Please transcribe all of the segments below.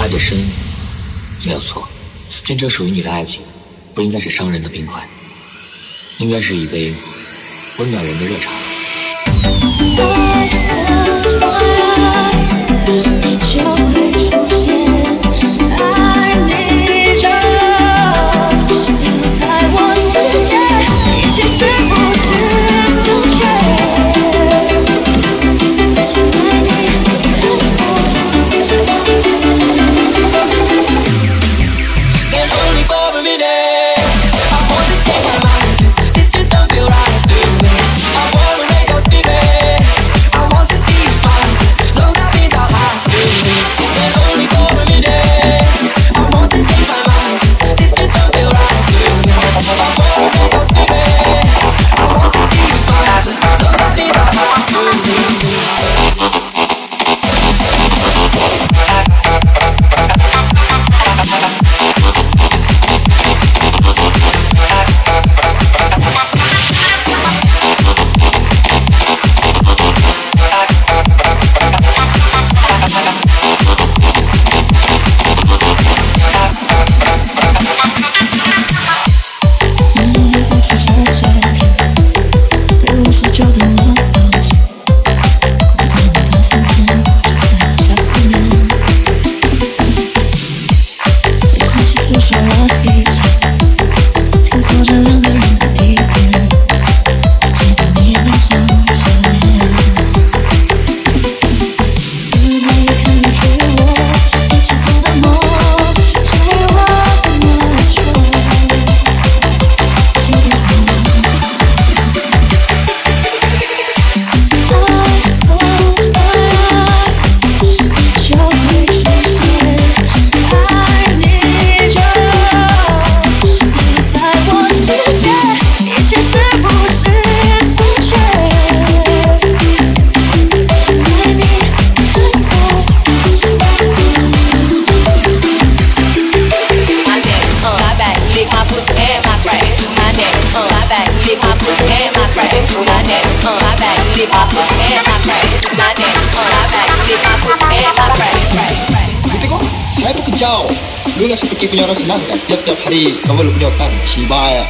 的声音没有错，真正属于你的爱情，不应该是伤人的冰块，应该是一杯温暖人的热茶。 你就会出现 I need your love， 留在我世界，一切是不是错觉？请爱你才不是。And only for a minute, I want to change my mind, 'cause this just don't feel right to me. I wanna raise your spirits, I want to see you smile. No, nothing don't have to be. And only for a minute, I want to change my mind, 'cause this just don't feel right to me. I wanna raise your spirits, I want to see you smile. No, nothing don't have to be. Lu nggak seperti punya orang senang kan? Tiap-tiap hari kamu lu punya utang, cibaya.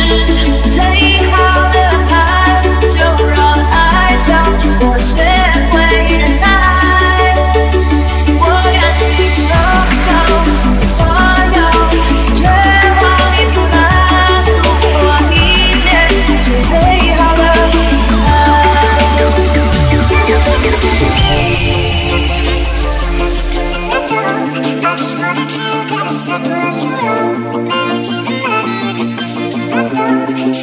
最好的爱就让爱教我学会忍耐。我愿意承受所有绝望与苦难，我一切是最好的爱。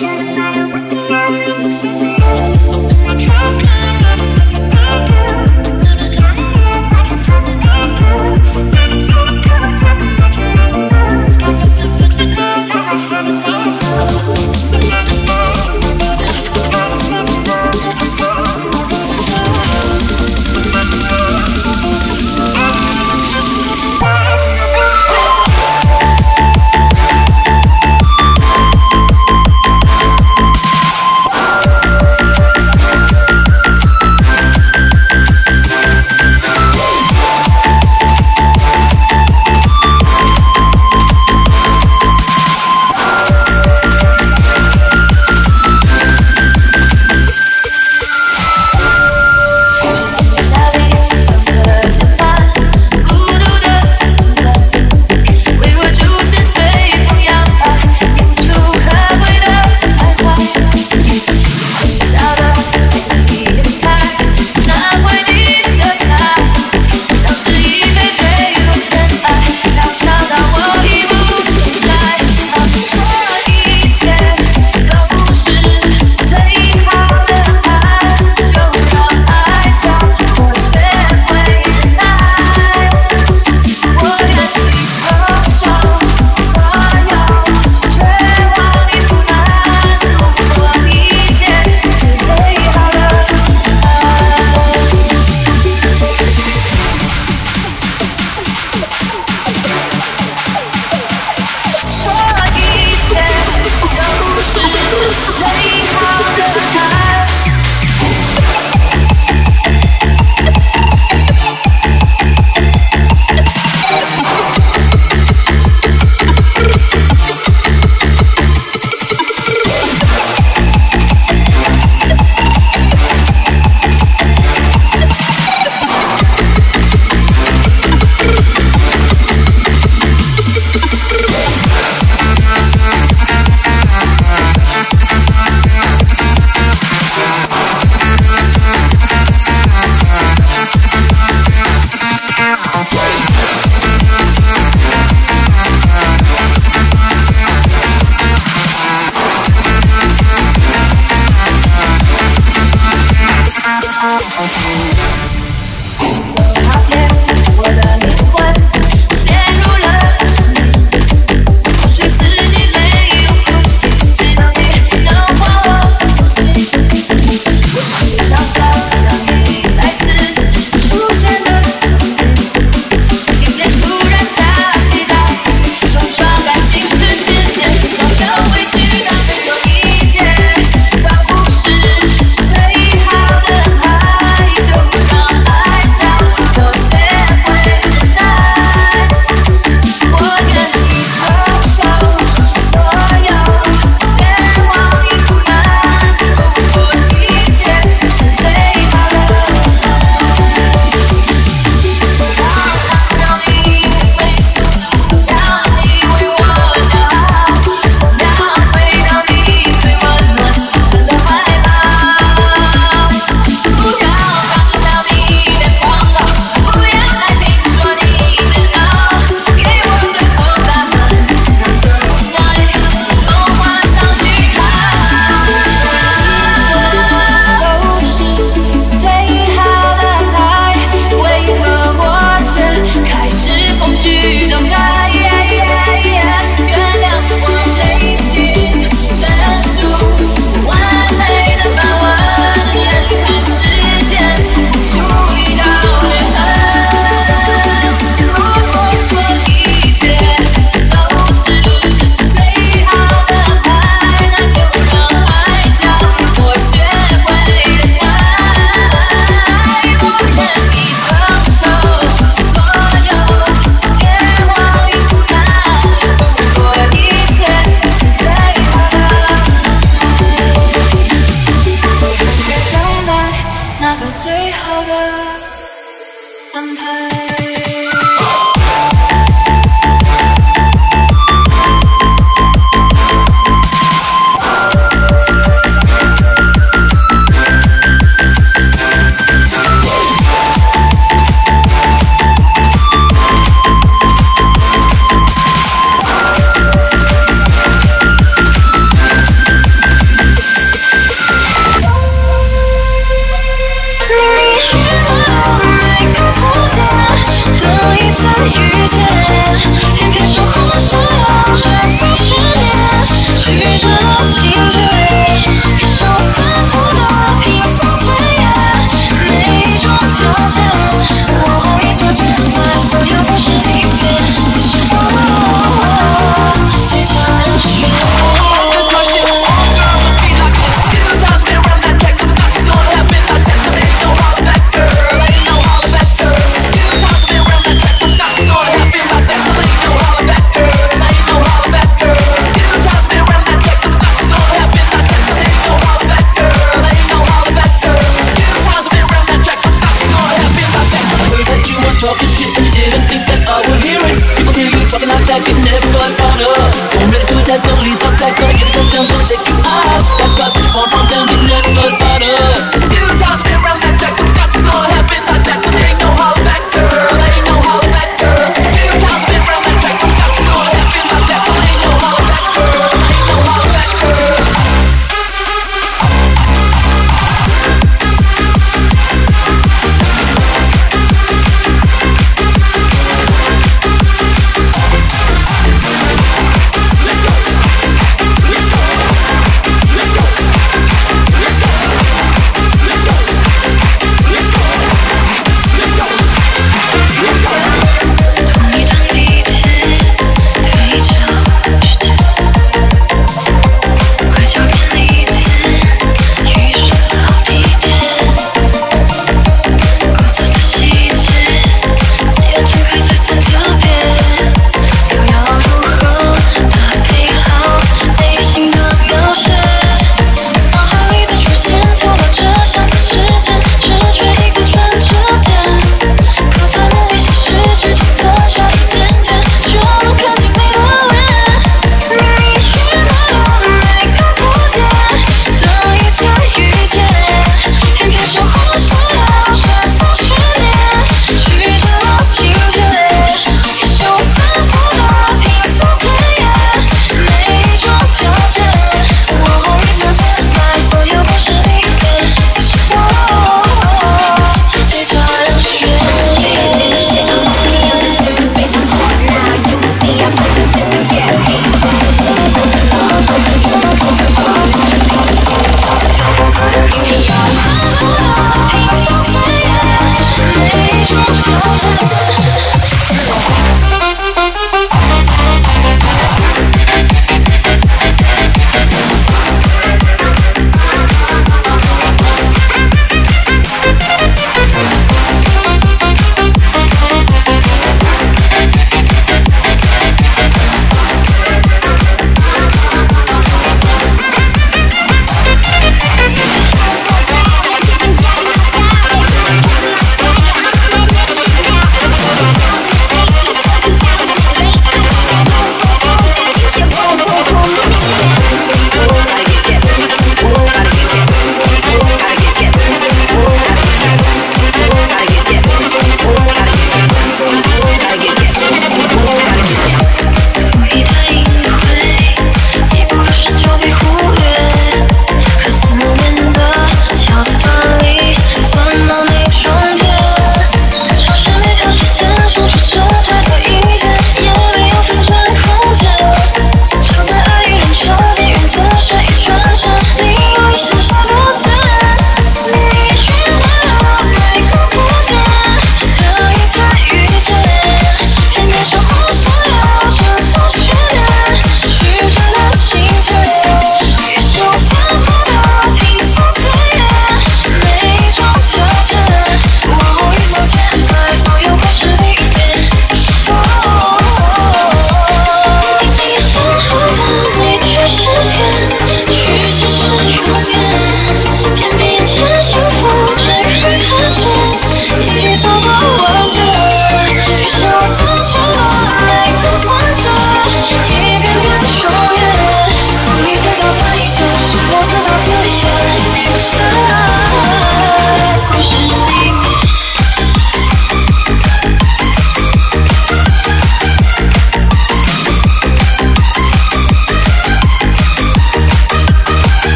I can never order. So ready to attack, don't leave the back, gonna get a touchdown, gonna check you out. That's what you want from them, can never order. You toss me around that track, so it's not just gonna happen like that. Cause there ain't no holler back, girl, there ain't no holler back, girl. You toss me around that track, so it's not just gonna happen like that. Cause there ain't no holler back, girl, there ain't no holler back, girl.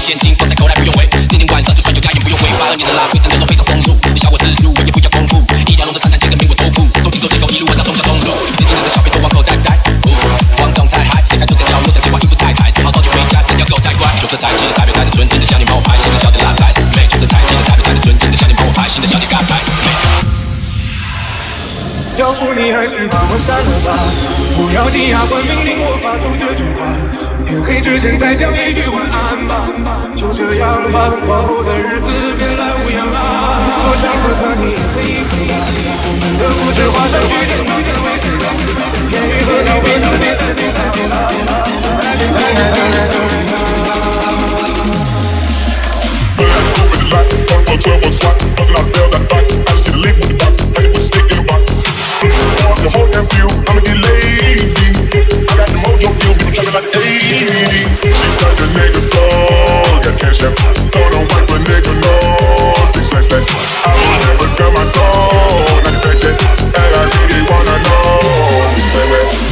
现金放在口袋不用回，今天晚上就算有家也不用回。82年的拉菲生都非常松露，你笑我世俗，我也不要丰富。一条龙的长江街跟苹果豆腐，从顶沟一路玩到中小东路，年轻人的小费都往口袋塞。晃动太嗨，谁敢坐在角落讲电话应付太太，正好早点回家，真要给我带乖。旧车拆新的台北带着纯净的向你帮我拍，新的小姐拉财。美旧车拆新的台北带着纯净的向你帮我拍，新的小姐嘎拍。 要不你还是把我删了吧，不要紧呀，关命令我发出这句话，天黑之前再讲一句晚安吧，就这样吧，往后的日子别来无恙啊。我想此刻你也可以回答，我们的故事画上句点，到此为止吧。言语和道别特别自信才行吧，再见亲爱的。On 12 on swat, buzzing all the bells out the box. I just hit a lick with the box, had to put a stick in the box. The whole damn field, I'ma get lazy. I got the mojo deals, we been trapping like the 80s. She sucked the nigga soul, got cash that. Told him wipe a nigga nose, 6/6. I will never sell my soul, not expect that. And I really wanna know, baby.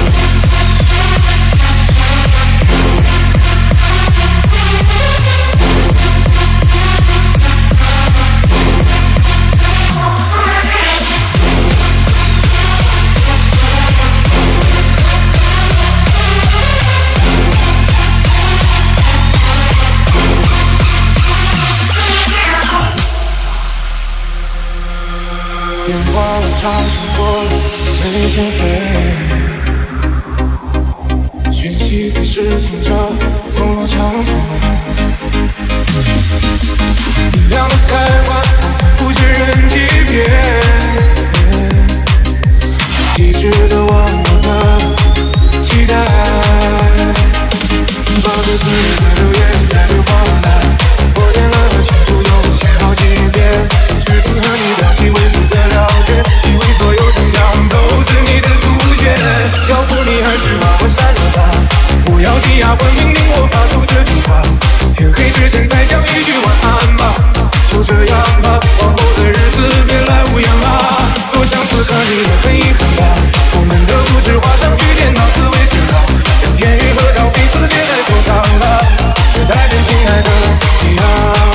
电话我查询过了，没欠费。讯息随时听着，网络畅通。音量的开关，复制人机片，机智的忘我的期待。抱着自己的留言，带着光来，我点了清楚又写好几遍，决定和你聊起未知的了解，以为所有真相都是你的出现。要不你还是把我删了吧，不要紧呀，关命令我发出这句话，天黑之前再讲一句晚安吧，就这样吧，往后的日子别来无恙啊。多想此刻你也很遗憾吧，我们的故事画上句点，到此为止了，让言语和照彼此别再收藏了，别再见亲爱的你啊。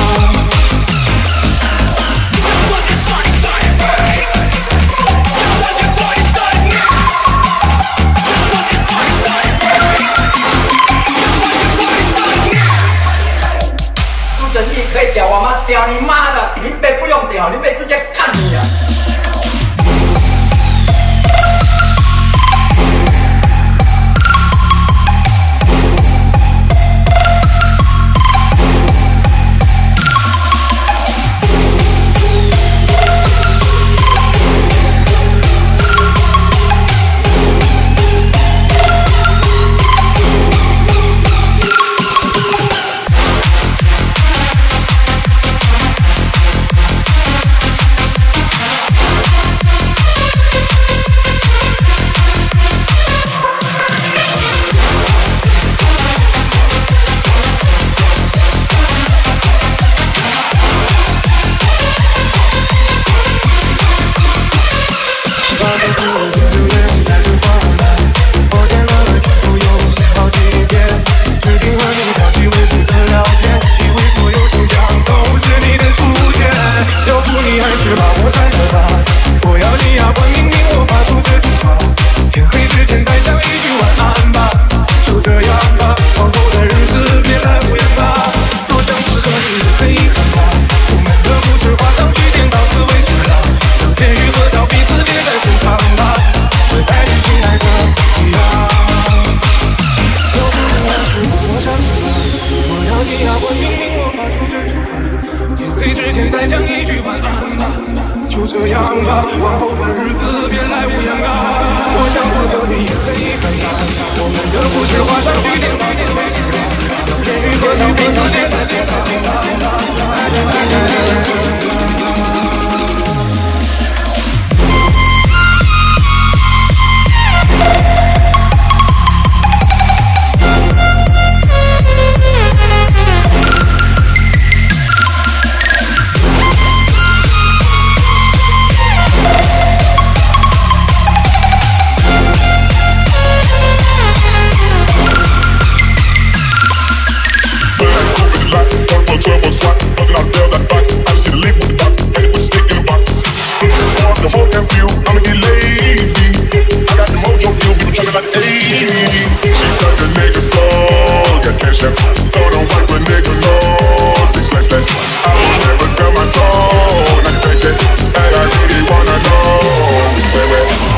可以屌我吗？屌你妈的！林北不用屌，林北直接干你啊！ like 80. She suck a nigga soul, got cash up. Told him wipe a nigga nose. They slash that. I will never sell my soul. Not to take it, and I really wanna know, baby.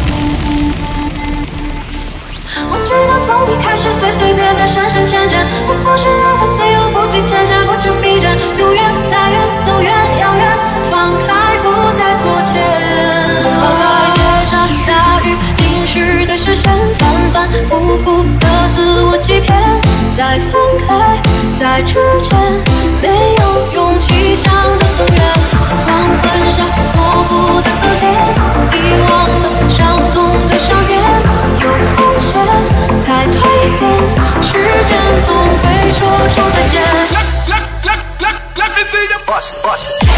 我知道从一开始随随便便深深浅浅，我不是让他自由不计前嫌，不知逼真，永远太远，走远遥远，放开不再拖欠。跑在街上，大雨淋湿的视线，反反复复的自我欺骗，在分开，在之前，没有勇气想得更远。黄昏上模糊的字典，遗忘了伤痛的伤边，有风险才蜕变，时间总会说出再见。 Let me see you bust it, bust it.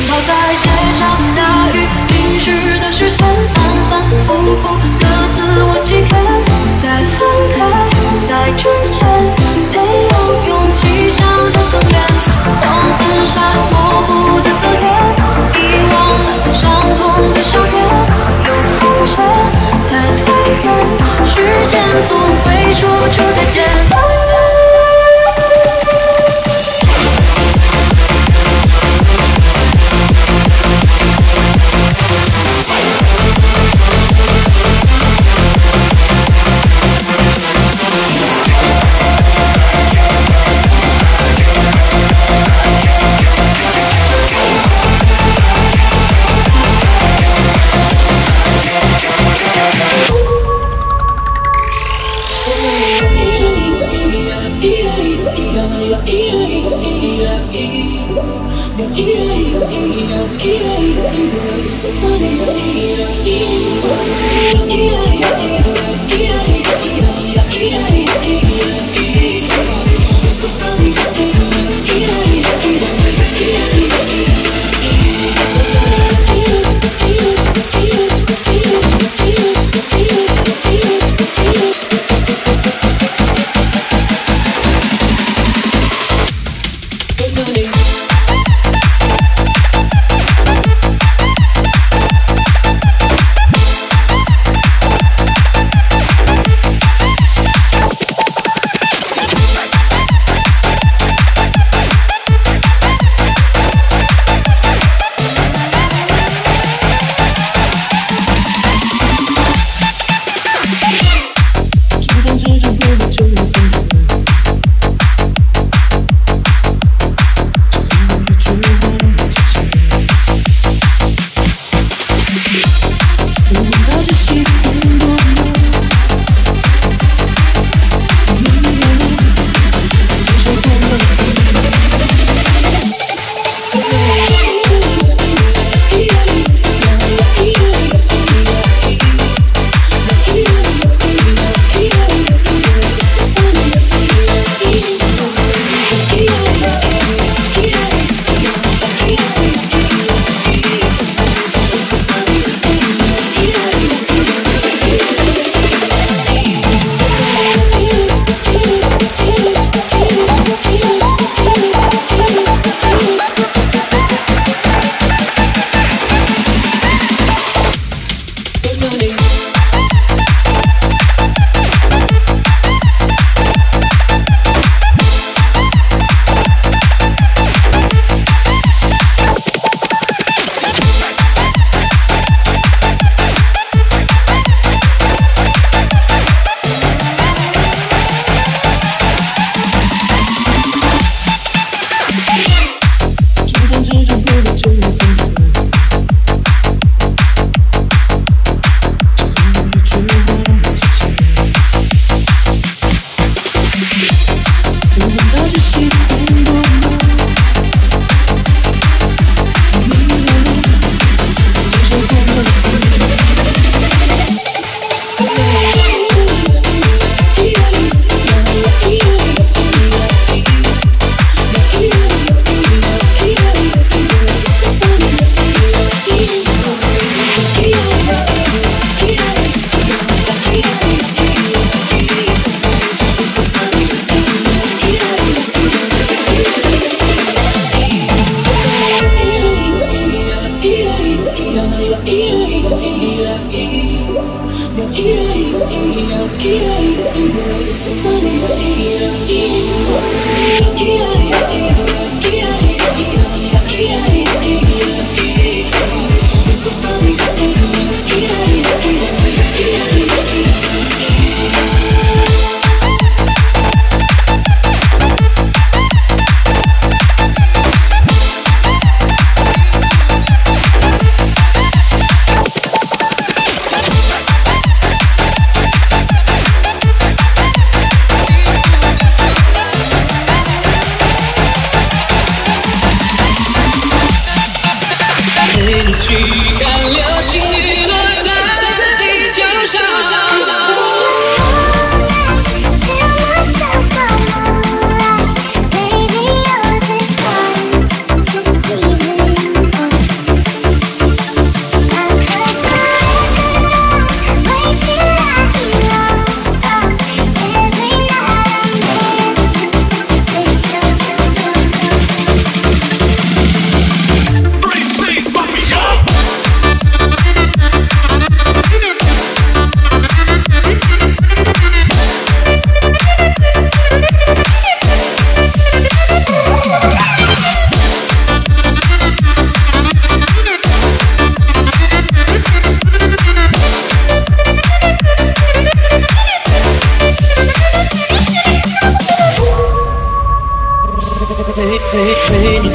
跑在街上，大雨淋湿的视线，反反复复的自我欺骗，在放开，在之前没有勇气想得更远，黄昏下模糊的字典，遗忘了伤痛的伤痕，又浮现，才蜕变，时间总会说出再见。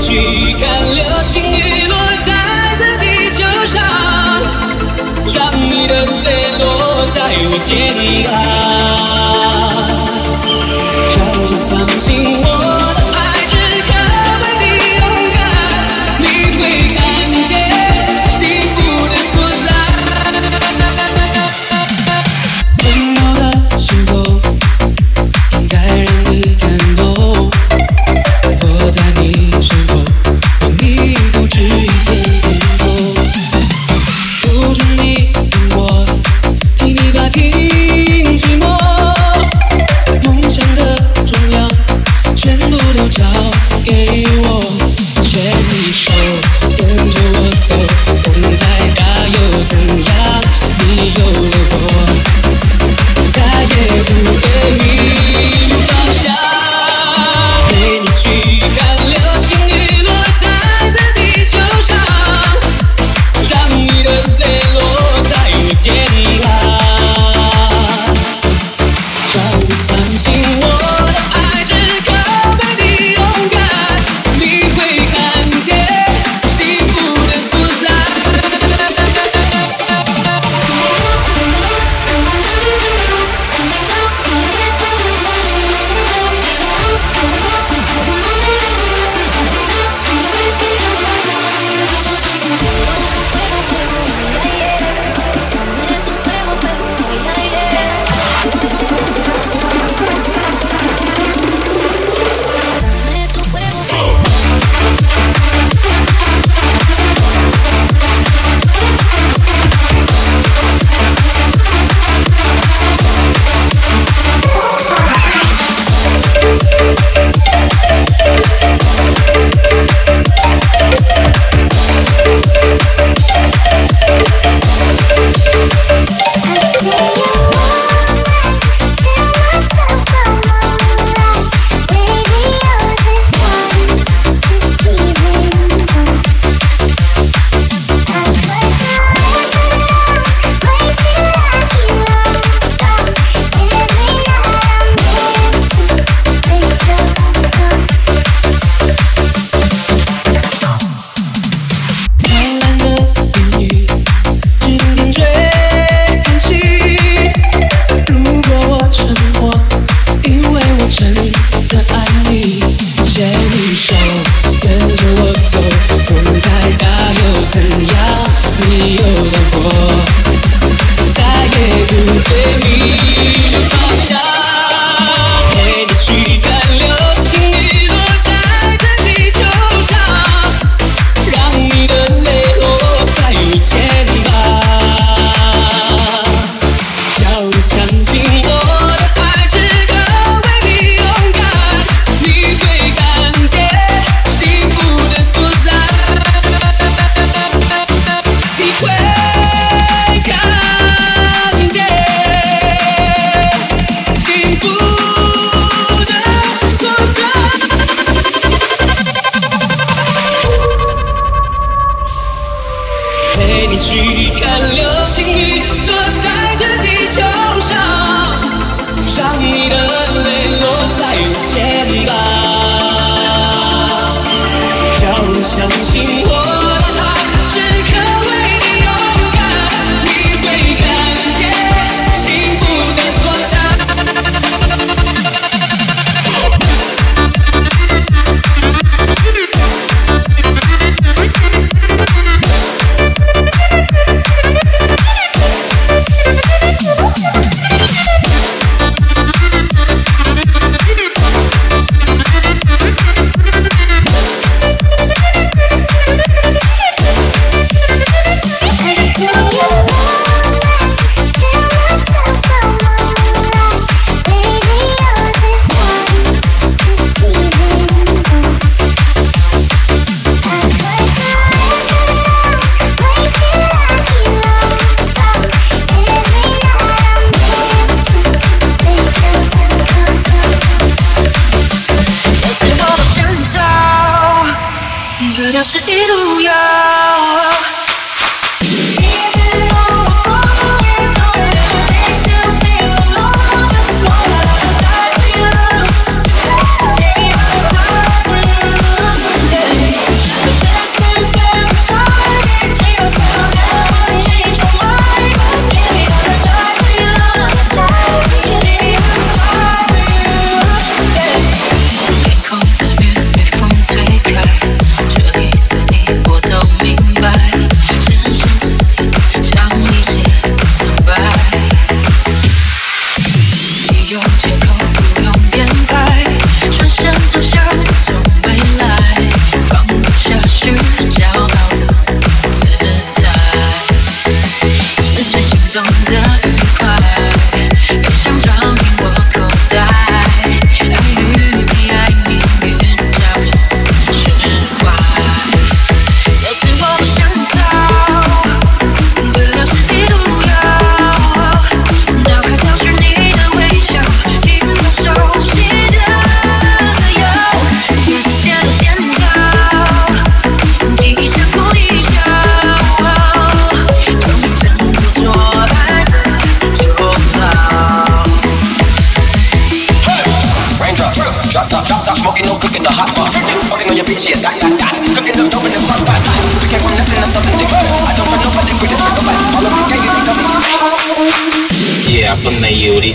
驱赶流星雨落在这地球上，让你的泪落在我肩膀，让我相信我的爱只可为你勇敢，你会看见幸福的所在。温柔的心头应该让你感动，我在你身后，为你不止一片天空，不准你跟我替你打听寂寞，梦想的重量全部都交给我，牵你手，跟着我走，风再大又怎样？你有了我，再也不会迷路方向。陪你驱赶流星雨落在这地球上，让你的泪落在我肩膀，让我相信我的爱只可为你勇敢，你会看见幸福的所在。陪你驱赶流星雨落在这地球上，让你的泪落在我肩膀，让我相信我的爱只可为你勇敢，你会看见幸福的所在。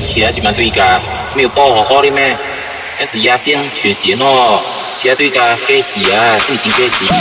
其他这边对家没有包好好的咩？样子压线全线哦，其他对家该死啊，是已经该死。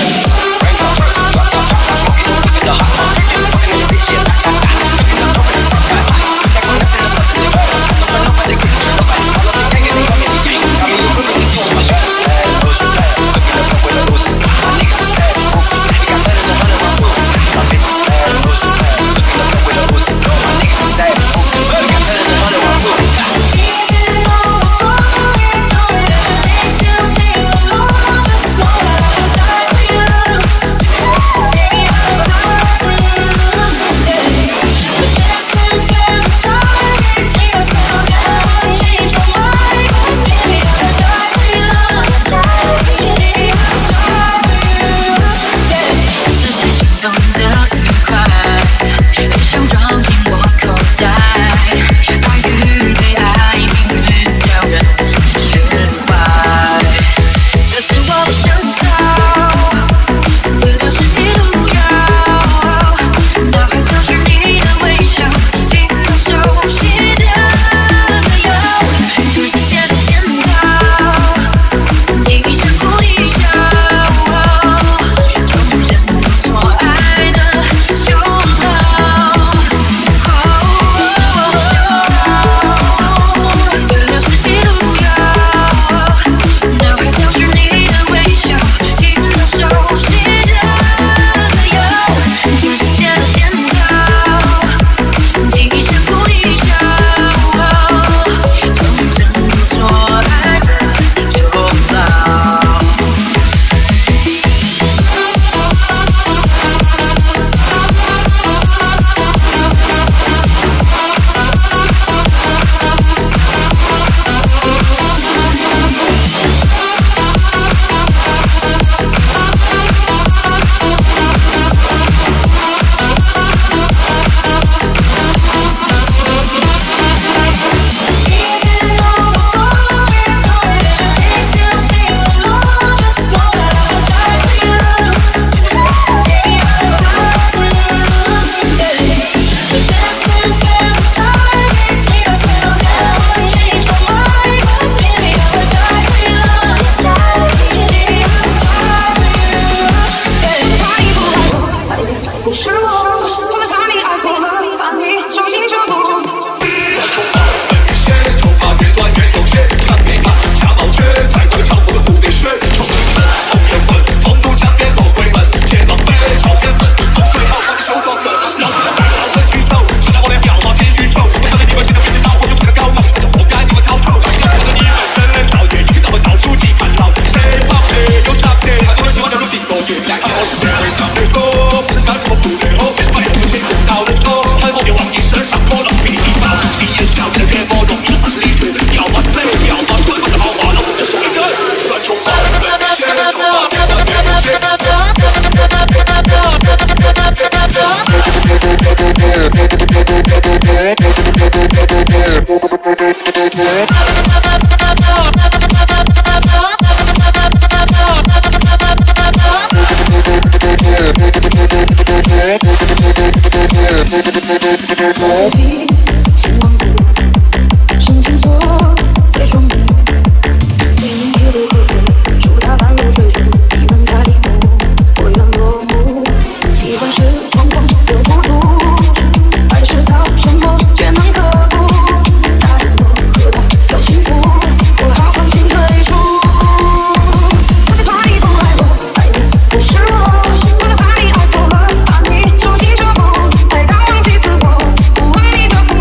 不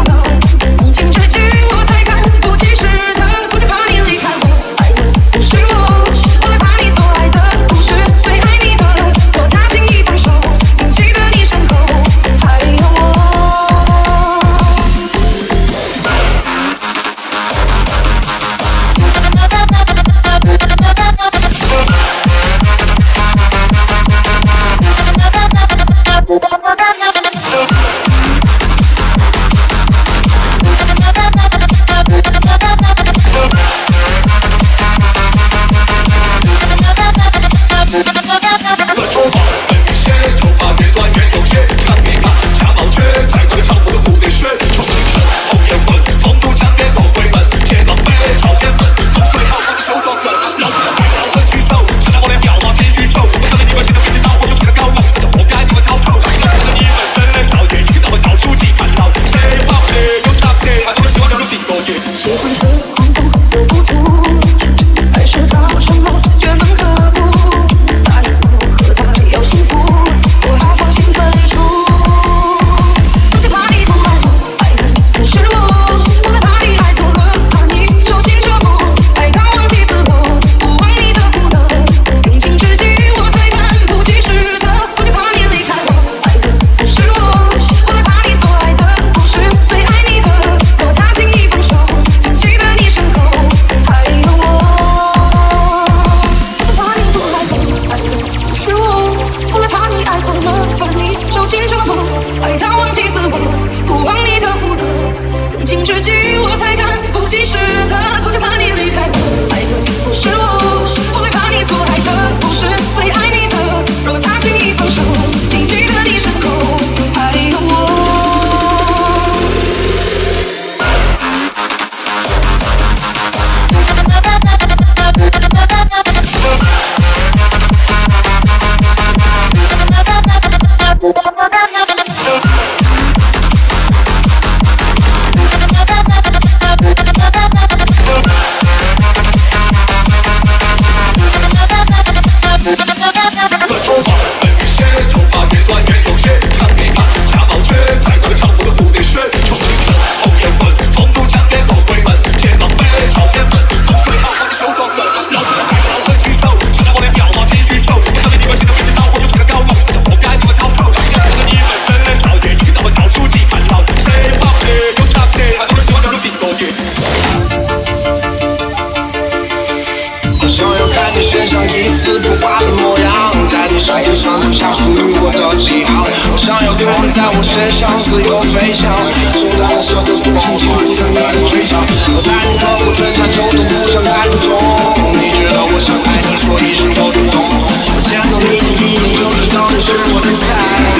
沙滩上留下属于我的记号。我想要看你在我身上自由飞翔，从大到小的不停记录在你的嘴角。我带你走过春夏秋冬，不想太多。你知道我想爱你，所以是有点懂。我见到你第一眼就知道你是我的菜。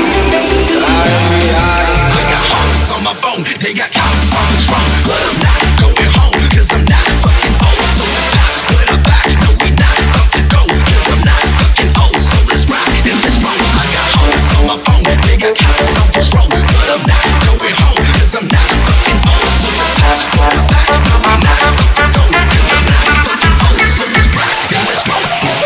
They got hearts on my phone, they got counts on the trunk, but I'm not going home, cause I'm not fucking old. So let's pop, put our back, no we not about to go, cause I'm not fucking old. So let's rock and let's roll. I got hearts on my phone, they got counts on control, but I'm not going home, cause I'm not fucking old. So let's pop, put our back, no we not about to go, cause I'm not fucking old. So let's rock and let's roll.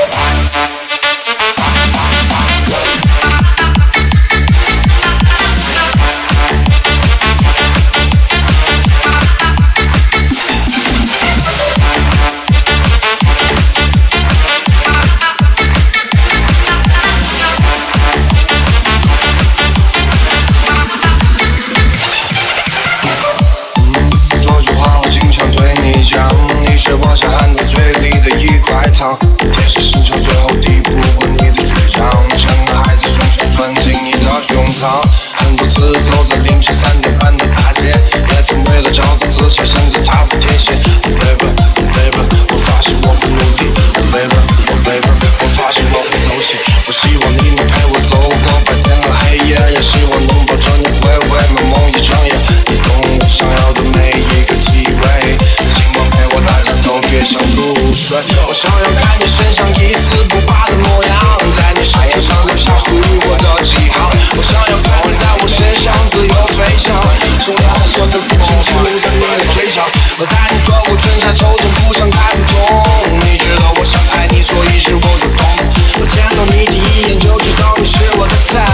你是我想含在嘴里的一块糖，铁石心肠最后抵不过你的倔强，像个孩子双手钻进你的胸膛。很多次走在凌晨3点半的大街，也曾为了找个自强选择踏步天险。Baby， 我发誓我会努力。Baby， 我发誓我会走起。我希望你能陪我走过白天和黑夜，也希望能抱着你回味美梦一场夜。你懂我想要的每一个体味。我大家都别想入睡，我想要看你身上一丝不拔的模样，在你身上留下属于我的记号。我想要看你在我身上自由飞翔，从大到小的不停记录在你的嘴角。我带你走过春夏秋冬，不想太普通。你知道我想爱你，所以是我主动。我见到你第一眼就知道你是我的菜。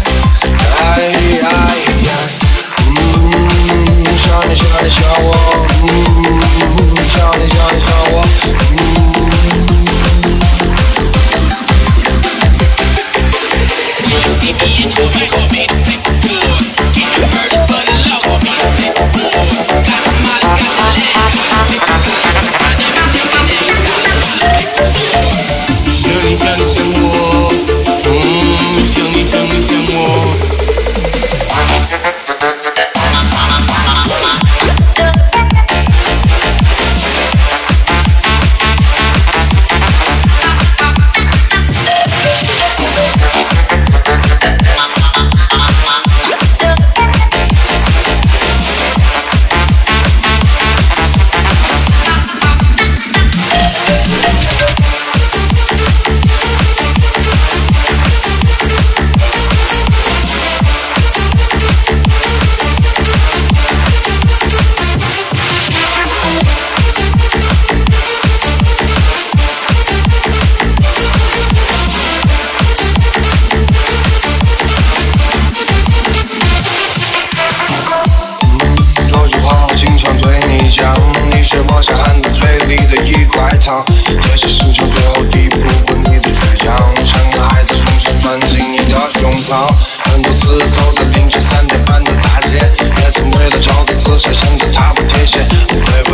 想你想我，想我。 You see me in the street, call me the paperboy. Get the murders for the love, call me the paperboy. Got the miles, got the land. Run everything and every time. 想我，想我。 你是我想含在嘴里的一块糖，铁石心肠最后抵不过你的倔强，像个孩子双手钻进你的胸膛。很多次走在凌晨3点半的大街，也曾为了找个姿势选择踏步铁鞋。